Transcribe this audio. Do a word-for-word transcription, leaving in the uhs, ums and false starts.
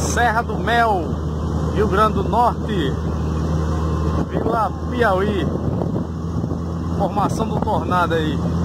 Serra do Mel, Rio Grande do Norte, Vila Piauí. Formação do tornado aí.